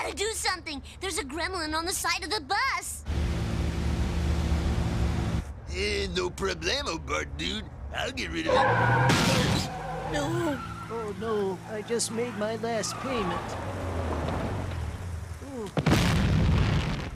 gotta do something. There's a gremlin on the side of the bus. No problemo, Bart, dude. I'll get rid of it. No. Oh, no. I just made my last payment. Oh.